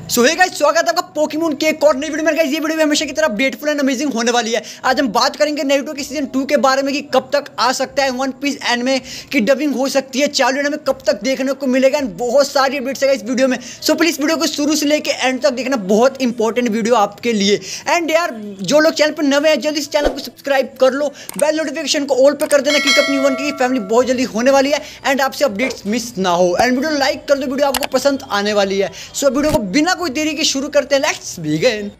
सो hey guys, स्वागत है आपका पोकेमॉन के एक और नई वीडियो में। गाइस ये वीडियो में हमेशा की तरह ब्यूटीफुल एंड अमेजिंग होने वाली है। आज हम बात करेंगे नारुतो के सीजन 2 के बारे में कि कब तक आ सकता है वन पीस एनिमे की डबिंग हो सकती है, चालू एनिमे कब तक देखने को मिलेगा एंड बहुत सारी अपडेट्स है इस वीडियो में। सो प्लीज वीडियो को शुरू से लेकर एंड तक देखना, बहुत इंपॉर्टेंट वीडियो आपके लिए। एंड यार जो लोग चैनल पर नए हैं जल्दी इस चैनल को सब्सक्राइब कर लो, बेल नोटिफिकेशन को ऑल पर कर देना क्योंकि अपनी वन की फैमिली बहुत जल्दी होने वाली है एंड आपसे अपडेट्स मिस ना हो। एंड वीडियो लाइक कर दो, वीडियो आपको पसंद आने वाली है। सो वीडियो को बिना कोई देरी के शुरू करते हैं, लेट्स बिगिन।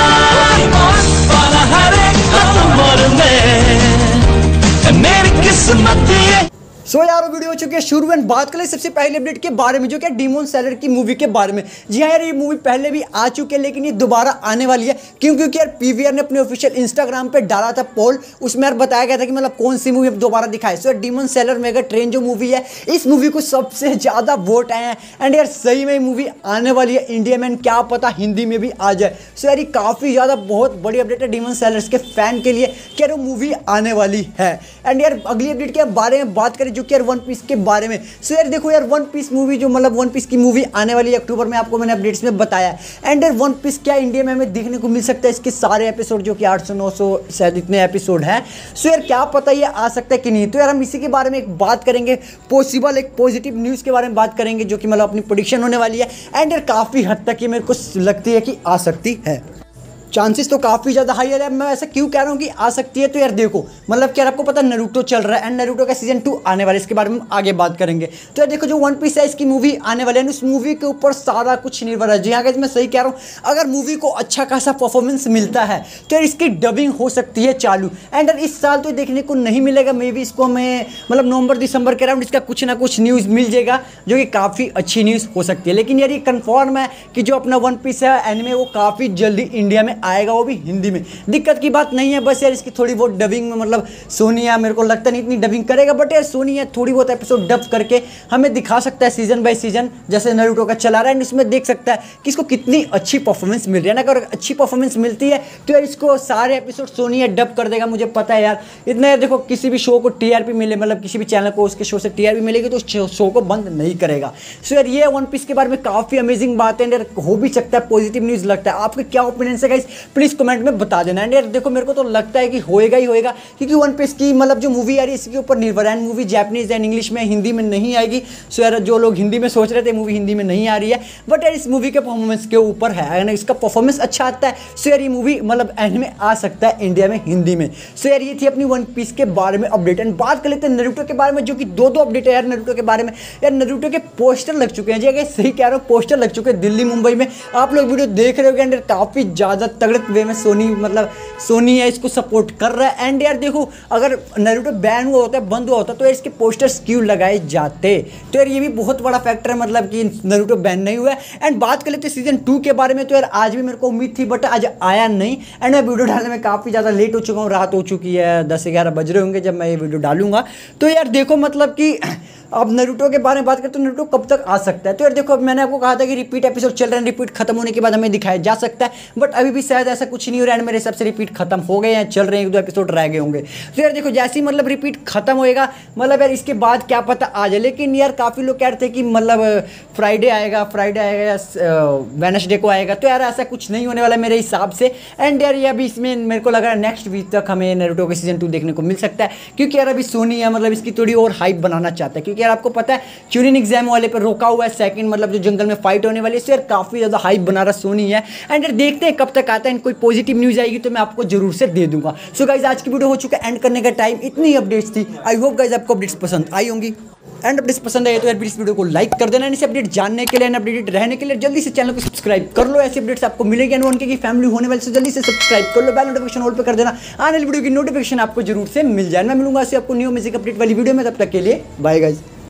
सो यार वीडियो हो चुकी है शुरू एंड बात करें सबसे पहले अपडेट के बारे में जो कि डीमन स्लेयर की मूवी के बारे में। जी हाँ यार, ये मूवी पहले भी आ चुकी है लेकिन ये दोबारा आने वाली है क्योंकि यार पीवीआर ने अपने ऑफिशियल इंस्टाग्राम पे डाला था पोल, उसमें यार बताया गया था कि मतलब कौन सी मूवी दोबारा दिखाए। So demon slayer mega train जो मूवी है, इस मूवी को सबसे ज़्यादा वोट आए हैं एंड यार सही में मूवी आने वाली है इंडिया में, क्या पता हिंदी में भी आ जाए। सो यार ये काफ़ी ज़्यादा बहुत बड़ी अपडेट है डीमन स्लेयर के फैन के लिए कि यार वो मूवी आने वाली है। एंड यार अगली अपडेट के बारे में बात करें जो कि यार वन पीस के बारे में। सो यार देखो यार वन पीस मूवी जो मतलब वन पीस की मूवी आने वाली है अक्टूबर में, आपको मैंने अपडेट्स में बताया। एंड यार वन पीस क्या इंडिया में हमें देखने को मिल सकता है, इसके सारे एपिसोड जो कि 800-900 शायद इतने एपिसोड हैं। सो यार क्या पता ये आ सकता है कि नहीं। तो यार हम इसी के बारे में एक बात करेंगे, पॉसिबल एक पॉजिटिव न्यूज़ के बारे में बात करेंगे जो कि मतलब अपनी प्रेडिक्शन होने वाली है। एंड यार काफ़ी हद तक ये मेरे को लगती है कि आ सकती है, चांसेस तो काफ़ी ज़्यादा हाई है। मैं ऐसा क्यों कह रहा हूँ कि आ सकती है, तो यार देखो मतलब क्या आपको पता नारुतो चल रहा है एंड नारुतो का सीजन 2 आने वाला है, इसके बारे में आगे बात करेंगे। तो यार देखो जो वन पीस है इसकी मूवी आने वाली है, उस मूवी के ऊपर सारा कुछ निर्भर है। जी हाँ गाइस, मैं सही कह रहा हूँ, अगर मूवी को अच्छा खासा परफॉर्मेंस मिलता है तो यार इसकी डबिंग हो सकती है चालू। एंड यार इस साल तो देखने को नहीं मिलेगा, मे बी इसको हमें मतलब नवंबर दिसंबर के अराउंड इसका कुछ ना कुछ न्यूज़ मिल जाएगा जो कि काफ़ी अच्छी न्यूज़ हो सकती है। लेकिन यार ये कन्फर्म है कि जो अपना वन पीस है एनिमे वो काफ़ी जल्दी इंडिया में आएगा, वो भी हिंदी में। दिक्कत की बात नहीं है, बस यार इसकी थोड़ी बहुत डबिंग में मतलब सोनी है, मेरे को लगता नहीं इतनी डबिंग करेगा, बट यार सोनी है थोड़ी बहुत एपिसोड डब करके हमें दिखा सकता है सीजन बाय सीजन, जैसे नारुतो का चला रहा है। एंड इसमें देख सकता है कि इसको कितनी अच्छी परफॉर्मेंस मिल रही है ना। अगर अच्छी परफॉर्मेंस मिलती है तो यार इसको सारे एपिसोड सोनी है डब कर देगा, मुझे पता है यार। इतना यार देखो किसी भी शो को टीआरपी मिले, मतलब किसी भी चैनल को उसके शो से टीआरपी मिलेगी तो उस शो को बंद नहीं करेगा। सो यार ये वन पीस के बारे में काफ़ी अमेजिंग बात है, हो भी सकता है पॉजिटिव न्यूज़ लगता है। आपके क्या ओपिनियन है गाइस, प्लीज़ कमेंट में बता देना। एंड यार देखो मेरे को तो लगता है कि होएगा ही होएगा क्योंकि वन पीस की मतलब जो मूवी आ रही है इसके ऊपर निर्भर है। मूवी जापानीज एंड इंग्लिश में, हिंदी में नहीं आएगी। सो यार जो लोग हिंदी में सोच रहे थे मूवी हिंदी में नहीं आ रही है, बट यार इस मूवी के परफॉर्मेंस के ऊपर है ना, इसका परफॉर्मेंस अच्छा आता है। सो यार ये मूवी मतलब एनिमे आ सकता है इंडिया में हिंदी में। सो यार ये थी अपनी वन पीस के बारे में अपडेट। एंड बात कर लेते हैं नारुतो के बारे में जो कि दो अपडेट है यार नारुतो के बारे में। यार नारुतो के पोस्टर लग चुके हैं, जी अगर सही कह रहा हूँ, पोस्टर लग चुके हैं दिल्ली मुंबई में। आप लोग वीडियो देख रहे हो एंड काफ़ी ज़्यादा तगड़े वे में सोनी मतलब सोनी है इसको सपोर्ट कर रहा है। एंड यार देखो अगर नारुतो बैन हुआ होता है, बंद हुआ होता तो यार इसके पोस्टर्स क्यों लगाए जाते, तो यार ये भी बहुत बड़ा फैक्टर है मतलब कि नारुतो बैन नहीं हुआ है। एंड बात कर लेते हैं सीजन 2 के बारे में। तो यार आज भी मेरे को उम्मीद थी बट आज आया नहीं एंड मैं वीडियो डालने में काफ़ी ज़्यादा लेट हो चुका हूँ, रात हो चुकी है, 10-11 बज रहे होंगे जब मैं ये वीडियो डालूंगा। तो यार देखो मतलब कि अब नारुतो के बारे में बात करें तो नारुतो कब तक आ सकता है। तो यार देखो मैंने आपको कहा था कि रिपीट एपिसोड चल रहे हैं, रिपीट खत्म होने के बाद हमें दिखाया जा सकता है, बट अभी भी शायद ऐसा कुछ नहीं हो रहा है। मेरे हिसाब से रिपीट खत्म हो गए हैं, चल रहे हैं, 1-2 एपिसोड रह गए होंगे। तो यार देखो जैसे ही मतलब रिपीट खत्म होएगा मतलब यार इसके बाद क्या पता आ जाए। लेकिन यार काफ़ी लोग कह रहे थे कि मतलब फ्राइडे आएगा या वेडनेसडे को आएगा, तो यार ऐसा कुछ नहीं होने वाला मेरे हिसाब से। एंड यार ये अभी इसमें मेरे को लग रहा है नेक्स्ट वीक तक हमें नारुतो के सीजन 2 देखने को मिल सकता है क्योंकि यार अभी सोनी है मतलब इसकी थोड़ी और हाइप बनाना चाहता है क्योंकि यार आपको पता है चुनिन एग्जाम वाले पर रोका हुआ है सेकंड मतलब जो जंगल में फाइट होने वाली है। तो यार काफ़ी ज़्यादा हाइप बना रहा सोनी है। एंड यार देखते हैं कब तक आता है, कोई पॉजिटिव न्यूज़ आएगी तो मैं आपको जरूर से दे दूंगा। सो गाइज आज की वीडियो हो चुका है एंड करने का टाइम, इतनी अपडेट्स थी। आई होप गाइज आपको अपडेट्स पसंद आई होंगी एंड अपडेट्स पसंद आए तो यार इस वीडियो को लाइक कर देना। इसे अपडेट जानने के लिए एंड अपडेटेड रहने के लिए जल्दी से चैनल को सब्सक्राइब कर लो, ऐसी अपडेट्स आपको मिलेगी एंड उनके की फैमिली होने वाली से जल्दी से सब्सक्राइब कर लो, बेल नोटिफिकेशन ऑल पे कर देना, आने वाली वीडियो की नोटिफिकेशन आपको जरूर से मिल जाए। मैं मिलूंगा आपको न्यू म्यूजिक अपडेट वाली वीडियो में, तब तक के लिए बाय गाइज।